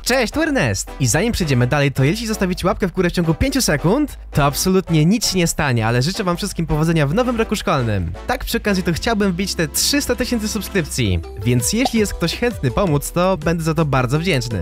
Cześć, tu Ernest! I zanim przejdziemy dalej, to jeśli zostawicie łapkę w górę w ciągu 5 sekund, to absolutnie nic się nie stanie, ale życzę wam wszystkim powodzenia w nowym roku szkolnym. Tak przy okazji to chciałbym wbić te 300 000 subskrypcji, więc jeśli jest ktoś chętny pomóc, to będę za to bardzo wdzięczny.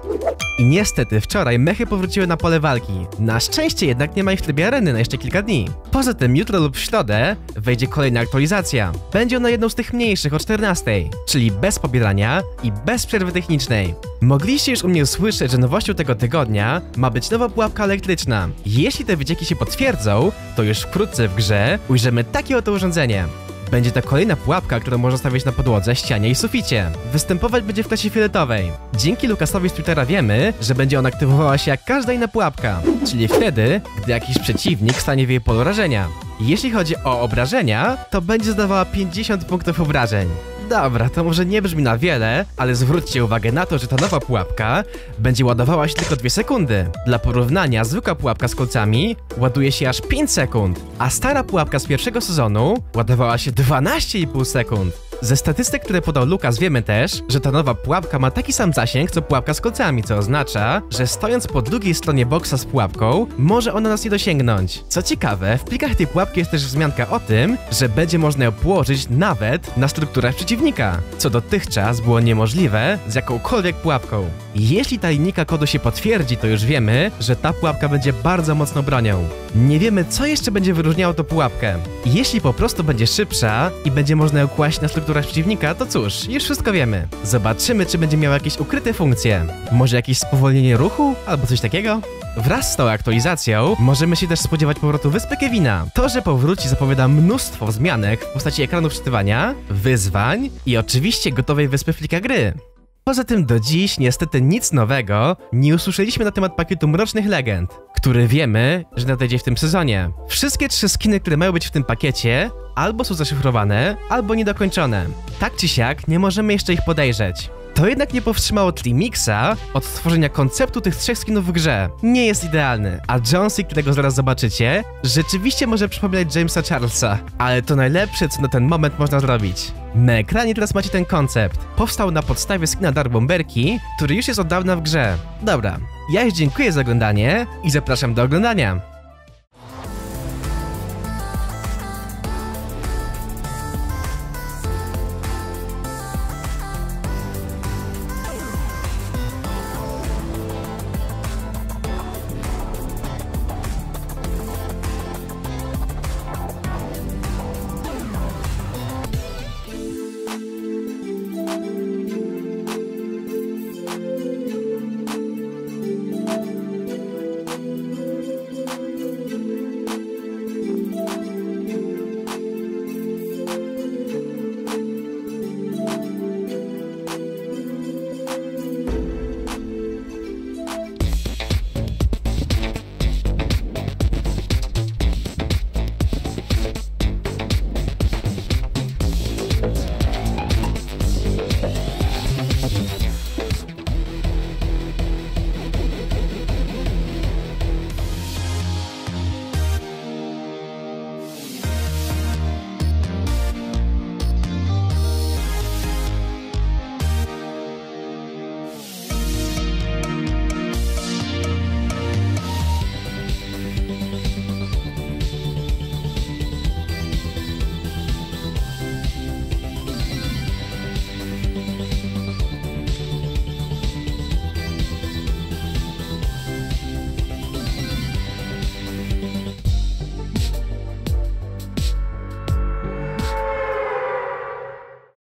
I niestety wczoraj mechy powróciły na pole walki. Na szczęście jednak nie ma ich w trybie areny na jeszcze kilka dni. Poza tym jutro lub w środę wejdzie kolejna aktualizacja. Będzie ona jedną z tych mniejszych o 14, czyli bez pobierania i bez przerwy technicznej. Mogliście już u mnie usłyszeć, że nowością tego tygodnia ma być nowa pułapka elektryczna. Jeśli te wycieki się potwierdzą, to już wkrótce w grze ujrzymy takie oto urządzenie. Będzie to kolejna pułapka, którą można stawiać na podłodze, ścianie i suficie. Występować będzie w klasie fioletowej. Dzięki Lukasowi z Twittera wiemy, że będzie ona aktywowała się jak każda inna pułapka, czyli wtedy, gdy jakiś przeciwnik stanie w jej polu rażenia. Jeśli chodzi o obrażenia, to będzie zadawała 50 punktów obrażeń. Dobra, to może nie brzmi na wiele, ale zwróćcie uwagę na to, że ta nowa pułapka będzie ładowała się tylko 2 sekundy. Dla porównania, zwykła pułapka z kolcami ładuje się aż 5 sekund, a stara pułapka z pierwszego sezonu ładowała się 12,5 sekund. Ze statystyk, które podał Lukas, wiemy też, że ta nowa pułapka ma taki sam zasięg co pułapka z kolcami, co oznacza, że stojąc po drugiej stronie boksa z pułapką, może ona nas nie dosięgnąć. Co ciekawe, w plikach tej pułapki jest też wzmianka o tym, że będzie można ją położyć nawet na strukturach przeciwnika, co dotychczas było niemożliwe z jakąkolwiek pułapką. Jeśli ta linijka kodu się potwierdzi, to już wiemy, że ta pułapka będzie bardzo mocną bronią. Nie wiemy, co jeszcze będzie wyróżniało tą pułapkę. Jeśli po prostu będzie szybsza i będzie można ją kłaść na strukturach przeciwnika, to cóż, już wszystko wiemy. Zobaczymy, czy będzie miała jakieś ukryte funkcje. Może jakieś spowolnienie ruchu? Albo coś takiego? Wraz z tą aktualizacją możemy się też spodziewać powrotu Wyspy Kevina. To, że powróci, zapowiada mnóstwo wzmianek w postaci ekranu wczytywania, wyzwań i oczywiście gotowej wyspy w plikach gry. Poza tym do dziś niestety nic nowego nie usłyszeliśmy na temat pakietu Mrocznych Legend, który wiemy, że nadejdzie w tym sezonie. Wszystkie 3 skiny, które mają być w tym pakiecie, albo są zaszyfrowane, albo niedokończone. Tak czy siak nie możemy jeszcze ich podejrzeć. To jednak nie powstrzymało Trimixa od stworzenia konceptu tych 3 skinów w grze. Nie jest idealny, a Jonesy, którego zaraz zobaczycie, rzeczywiście może przypominać Jamesa Charlesa, ale to najlepsze, co na ten moment można zrobić. Na ekranie teraz macie ten koncept. Powstał na podstawie skina Dark Bomberki, który już jest od dawna w grze. Dobra, ja już dziękuję za oglądanie i zapraszam do oglądania.